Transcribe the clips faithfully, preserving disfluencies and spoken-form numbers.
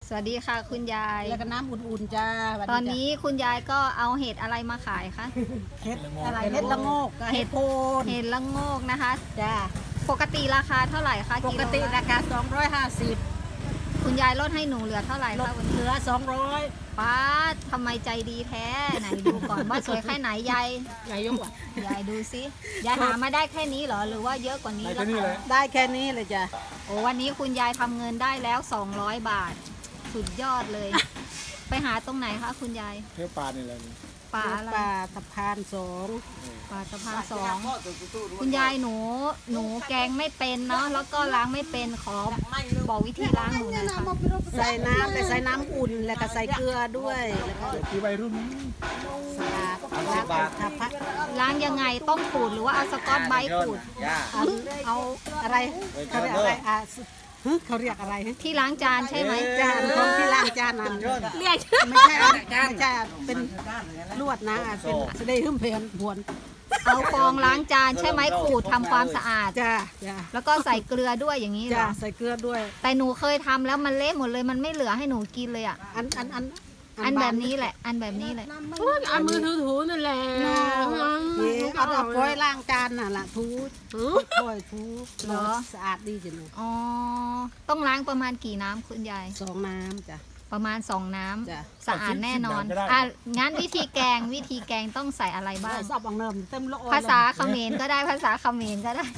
สวัสดีค่ะคุณยายแล้วก็น้ำอุ่นๆจ้าตอนนี้คุณยายก็เอาเห็ดอะไรมาขายคะเห็ดอะไรเห็ดละโงกเห็ดโพนเห็ดละโงกนะคะจ้าปกติราคาเท่าไหร่คะปกติราคาสองร้อยห้าสิบคุณยายลดให้หนูเหลือเท่าไหร่คะวันนี้เหลือสองร้อยป้าทำไมใจดีแท้ไหนดูก่อนว่าสวยแค่ไหนยายยายยกยายดูซิยายหามาได้แค่นี้เหรอหรือว่าเยอะกว่านี้แล้วได้แค่นี้เลยจ้ะโอ้วันนี้คุณยายทำเงินได้แล้วสองร้อยบาทสุดยอดเลยไปหาตรงไหนคะคุณยายเที่ยวปลาเนี่ยอะไรปลาอะไรปลาสะพานสองปลาสะพานสองคุณยายหนูหนูแกงไม่เป็นเนาะแล้วก็ล้างไม่เป็นขอบอกวิธีล้างหนูหน่อยค่ะใส่น้ำแต่ใส่น้ำอุ่นแล้วก็ใส่เกลือด้วยแล้วก็ที่วัยรุ่นสะอาดล้างทับพักล้างยังไงต้องขูดหรือว่าเอาสกอตไบรท์ขูดเอาอะไรเขาเรียกอะไรอ่ะเขาเรียกอะไรที่ล้างจานใช่ไหมจานของที่ล้างจานนั่นเรียกไม่ใช่ไม่ใช่เป็นลวดนะเป็นสเดย์หึ่มเพลนบวนเอาฟองล้างจานใช่ไหมขูดทำความสะอาดจ้าแล้วก็ใส่เกลือด้วยอย่างนี้เหรอใส่เกลือด้วยแต่หนูเคยทำแล้วมันเละหมดเลยมันไม่เหลือให้หนูกินเลยอ่ะอันอันอันอันแบบนี้แหละอันแบบนี้แหละอันมือถูๆนั่นแหละเอาเอาปล่อยล้างจานน่ะล่ะถูค่อยถูเหรอสะอาดดีจังเลยอ๋อต้องล้างประมาณกี่น้ำคุณยายสองน้ำจ้ะประมาณสองน้ำสะอาดแน่นอนอ่ะงั้นวิธีแกงวิธีแกงต้องใส่อะไรบ้างภาษาเขมรก็ได้ภาษาเขมรก็ได้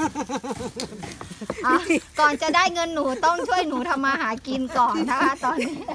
ก่อนจะได้เงินหนูต้องช่วยหนูทำมาหากินก่อนนะคะตอนนี้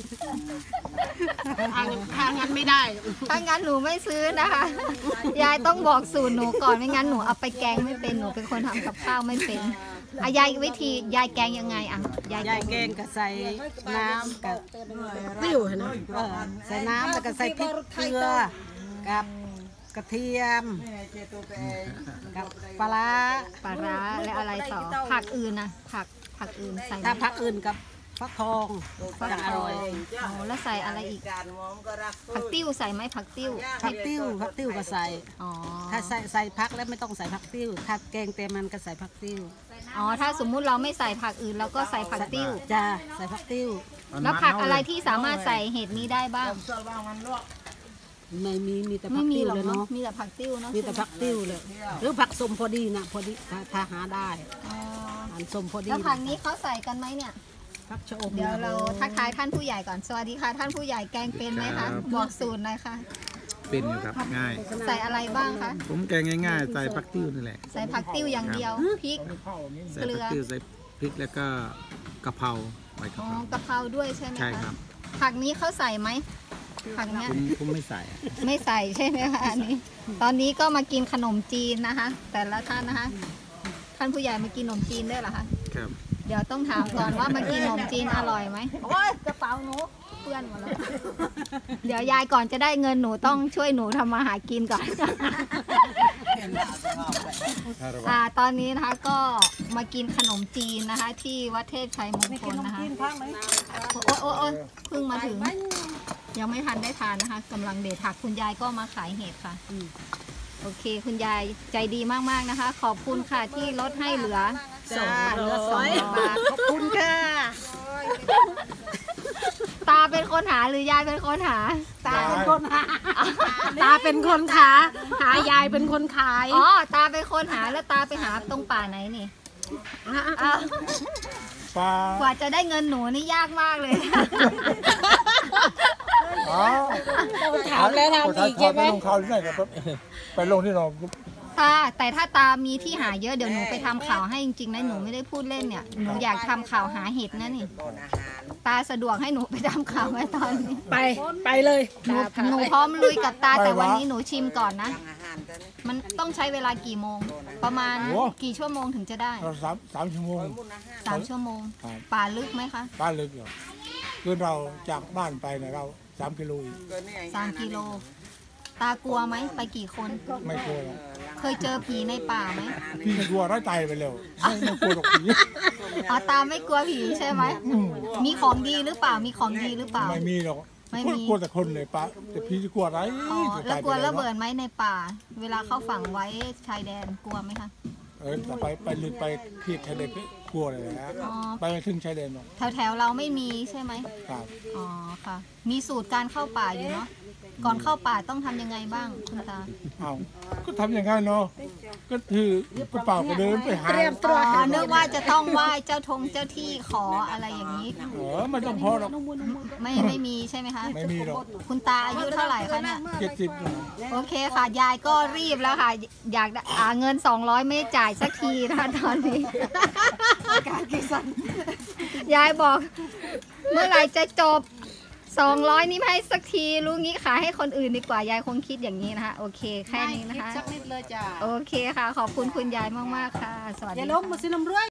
ถ้างั้นไม่ได้ถ้างั้นหนูไม่ซื้อนะคะยายต้องบอกสูตรหนูก่อนไม่งั้นหนูเอาไปแกงไม่เป็นหนูเป็นคนทำกับข้าวไม่เป็นอ่ะยายวิธียายแกงยังไงอ่ะยายแกงกับใส่น้ำกับติ้วนะใส่น้ำแล้วก็ใส่พริกเกลือกับกระเทียมกับปลาปลาและอะไรต่อผักอื่นนะผักผักอื่นใส่ถ้าผักอื่นกับฟักทองจะอร่อยอ๋อแล้วใส่อะไรอีกผักติ้วใส่ไหมผักติ้วผักติ้วผักติ้วก็ใส่อ๋อถ้าใส่ใส่ผักแล้วไม่ต้องใส่ผักติ้วถ้าแกงเต็มมันก็ใส่ผักติ้วอ๋อถ้าสมมุติเราไม่ใส่ผักอื่นเราก็ใส่ผักติ้วจ้าใส่ผักติ้วแล้วผักอะไรที่สามารถใส่เห็ดนี้ได้บ้างไม่มีมีแต่ผักติ้วเลยเนาะมีแต่ผักติ้วเนาะมีแต่ผักติ้วเลยหรือผักสมพอดีนะพอดีถ้าหาได้อันสมพอดีแล้วผักนี้เขาใส่กันไหมเนี่ยเดี๋ยวเราทักทายท่านผู้ใหญ่ก่อนสวัสดีค่ะท่านผู้ใหญ่แกงเป็นไหมคะบอกสูตรหน่อยค่ะเป็นอยู่ครับง่ายใส่อะไรบ้างคะผมแกงง่ายๆใส่ผักติ้วนี่แหละใส่ผักติ้วอย่างเดียวพริกใส่ผักติ้วใส่พริกแล้วก็กะเพราใบกะเพรากะเพราด้วยใช่ไหมใช่ครับผักนี้เขาใส่ไหมผักเนี้ยผมไม่ใส่ไม่ใส่ใช่ไหมคะอันนี้ตอนนี้ก็มากินขนมจีนนะคะแต่ละท่านนะคะท่านผู้ใหญ่มากินขนมจีนด้วยเหรอคะครับเดี๋ยวต้องถามก่อนว่ามากินขนมจีนอร่อยไหมโอ้ยกระเป๋าหนูเปื้อนหมดแล้วเดี๋ยวยายก่อนจะได้เงินหนูต้องช่วยหนูทำมาหากินก่อนอ่าตอนนี้นะคะก็มากินขนมจีนนะคะที่วัดเทพชัยมงคลนะคะโอ้โอ้โอ้เพิ่งมาถึงยังไม่ทันได้ทานนะคะกำลังเดทผักคุณยายก็มาขายเห็ดค่ะโอเคคุณยายใจดีมากๆนะคะขอบคุณค่ะที่ลดให้เหลือสองร้อยบาทขอบคุณค่ะตาเป็นคนหาหรือยายเป็นคนหาตาเป็นคนหาตาเป็นคนหาหายายเป็นคนขายอ๋อตาเป็นคนหาแล้วตาไปหาตรงป่าไหนนี่กว่าจะได้เงินหนูนี่ยากมากเลยถามแล้วทำอีกใช่ไหมลงข่าวที่ไหนครับไปลงที่เราถ้าแต่ถ้าตามีที่หาเยอะเดี๋ยวหนูไปทำข่าวให้จริงๆนะหนูไม่ได้พูดเล่นเนี่ยหนูอยากทำข่าวหาเห็ดนะนี่ตาสะดวกให้หนูไปทำข่าวไว้ตอนนี้ไปไปเลยหนูหนูพร้อมลุยกับตาแต่วันนี้หนูชิมก่อนนะมันต้องใช้เวลากี่โมงประมาณกี่ชั่วโมงถึงจะได้สามสามชั่วโมงสามชั่วโมงป่าลึกไหมคะป่าลึกอยู่คือเราจากบ้านไปเนี่ยเราสามกิโลสามกิโลตากลัวไหมไปกี่คนไม่กลัวเคยเจอผีในป่าไหมพี่กลัวร้ายใจไปเร็วไม่กลัวหรอกผีอ๋อตาไม่กลัวผีใช่ไหมมีของดีหรือเปล่ามีของดีหรือเปล่าไม่มีหรอกไม่มีกลัวแต่คนเลยป่าแต่พี่จะกลัวอะไรแล้วกลัวระเบิดไหมในป่าเวลาเข้าฝังไว้ชายแดนกลัวไหมคะกเออแต่ไปไปลึกไปขีดชายแดนก็กลัวเลยนะอ๋อไปไม่ถึงชายแดนหรอกแถวแถวๆเราไม่มีใช่ไหมครับอ๋อค่ะ มีสูตรการเข้าป่าอยู่เนาะก่อนเข้าป่าต้องทำยังไงบ้างคุณตาเอาก็ทำอย่างนั้นเนาะก็ถือกระเป๋าก็เดินไปหาอ๋อนึกว่าจะต้องไหว้เจ้าทงเจ้าที่ขออะไรอย่างนี้เออมันต้องพอหรอกไม่ไม่มีใช่ไหมคะไม่มีหรอกคุณตาอายุเท่าไหร่คะเนี่ยเจ็ดสิบโอเคค่ะ ยายก็รีบแล้วค่ะ อยากได้อ่าเงินสองร้อยไม่จ่ายสักทีนะคะตอนนี้การกิสันยายบอก เมื่อไหร่จะจบสองร้อยนี่ไม่ให้สักทีรู้งี้ขายให้คนอื่นดีกว่ายายคงคิดอย่างนี้นะคะโอเคแค่นี้นะคะสักนิดเลยจ้าโอเคค่ะ ขอบคุณคุณยายมากๆค่ะ สวัสอดีย่าค่ะล้มมาสินมรวย